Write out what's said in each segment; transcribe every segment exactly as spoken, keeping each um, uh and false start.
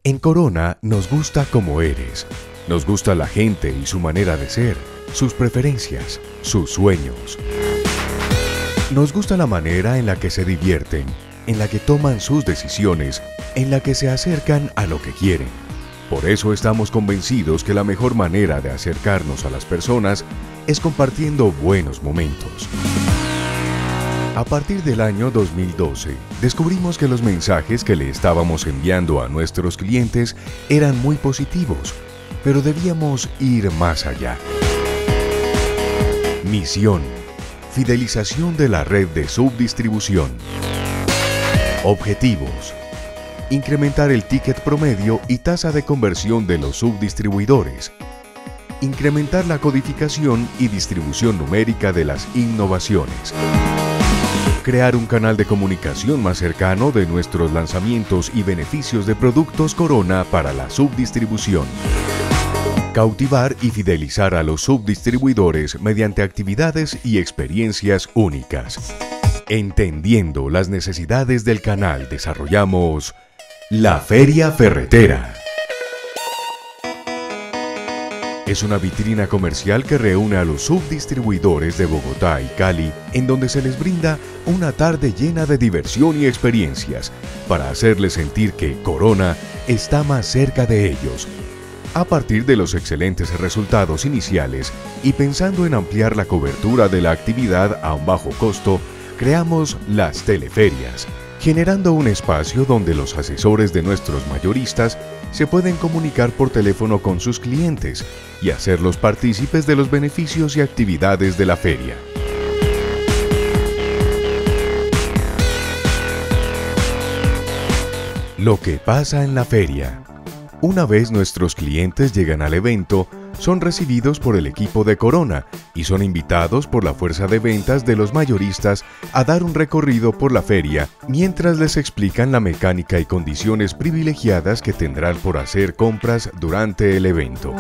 En Corona nos gusta como eres. Nos gusta la gente y su manera de ser, sus preferencias, sus sueños. Nos gusta la manera en la que se divierten, en la que toman sus decisiones, en la que se acercan a lo que quieren. Por eso estamos convencidos que la mejor manera de acercarnos a las personas es compartiendo buenos momentos. A partir del año dos mil doce, descubrimos que los mensajes que le estábamos enviando a nuestros clientes eran muy positivos, pero debíamos ir más allá. Misión: fidelización de la red de subdistribución. Objetivos: incrementar el ticket promedio y tasa de conversión de los subdistribuidores. Incrementar la codificación y distribución numérica de las innovaciones. Crear un canal de comunicación más cercano de nuestros lanzamientos y beneficios de productos Corona para la subdistribución. Cautivar y fidelizar a los subdistribuidores mediante actividades y experiencias únicas. Entendiendo las necesidades del canal, desarrollamos la Feria Ferretera. Es una vitrina comercial que reúne a los subdistribuidores de Bogotá y Cali, en donde se les brinda una tarde llena de diversión y experiencias, para hacerles sentir que Corona está más cerca de ellos. A partir de los excelentes resultados iniciales y pensando en ampliar la cobertura de la actividad a un bajo costo, creamos las teleferias, generando un espacio donde los asesores de nuestros mayoristas se pueden comunicar por teléfono con sus clientes y hacerlos partícipes de los beneficios y actividades de la feria. Lo que pasa en la feria. Una vez nuestros clientes llegan al evento, son recibidos por el equipo de Corona y son invitados por la fuerza de ventas de los mayoristas a dar un recorrido por la feria mientras les explican la mecánica y condiciones privilegiadas que tendrán por hacer compras durante el evento.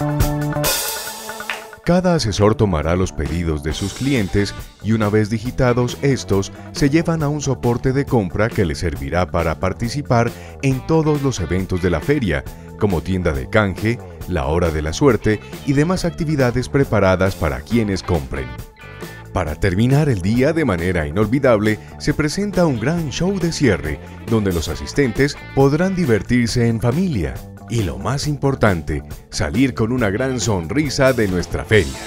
Cada asesor tomará los pedidos de sus clientes y una vez digitados estos, se llevan a un soporte de compra que les servirá para participar en todos los eventos de la feria, como tienda de canje, la hora de la suerte y demás actividades preparadas para quienes compren. Para terminar el día de manera inolvidable, se presenta un gran show de cierre, donde los asistentes podrán divertirse en familia. Y lo más importante, salir con una gran sonrisa de nuestra feria.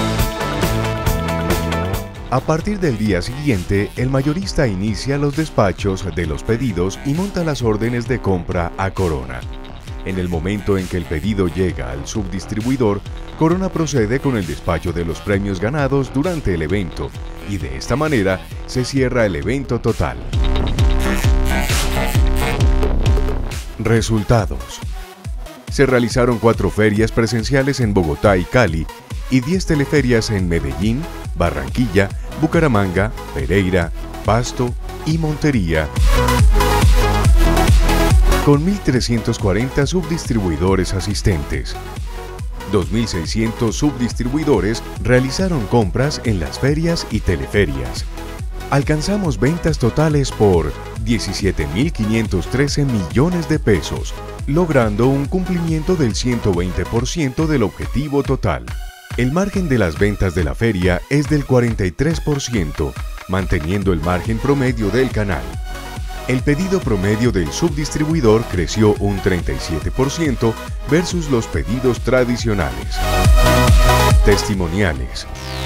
A partir del día siguiente, el mayorista inicia los despachos de los pedidos y monta las órdenes de compra a Corona. En el momento en que el pedido llega al subdistribuidor, Corona procede con el despacho de los premios ganados durante el evento y de esta manera se cierra el evento total. Resultados. Se realizaron cuatro ferias presenciales en Bogotá y Cali y diez teleferias en Medellín, Barranquilla, Bucaramanga, Pereira, Pasto y Montería, con mil trescientos cuarenta subdistribuidores asistentes. dos mil seiscientos subdistribuidores realizaron compras en las ferias y teleferias. Alcanzamos ventas totales por diecisiete mil quinientos trece millones de pesos, logrando un cumplimiento del ciento veinte por ciento del objetivo total. El margen de las ventas de la feria es del cuarenta y tres por ciento, manteniendo el margen promedio del canal. El pedido promedio del subdistribuidor creció un treinta y siete por ciento versus los pedidos tradicionales. Testimoniales.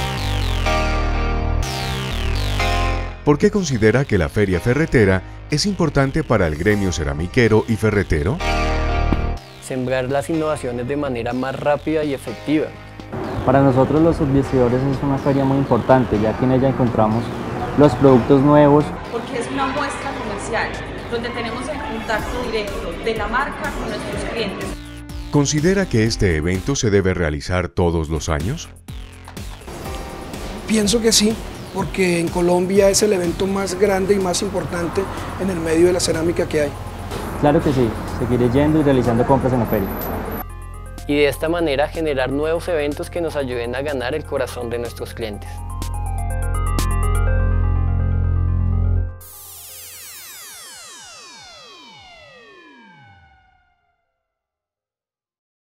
¿Por qué considera que la Feria Ferretera es importante para el gremio ceramiquero y ferretero? Sembrar las innovaciones de manera más rápida y efectiva. Para nosotros los subdistribuidores es una feria muy importante, ya que en ella encontramos los productos nuevos. Porque es una muestra comercial, donde tenemos el contacto directo de la marca con nuestros clientes. ¿Considera que este evento se debe realizar todos los años? Pienso que sí, porque en Colombia es el evento más grande y más importante en el medio de la cerámica que hay. Claro que sí, seguiré yendo y realizando compras en la feria. Y de esta manera generar nuevos eventos que nos ayuden a ganar el corazón de nuestros clientes.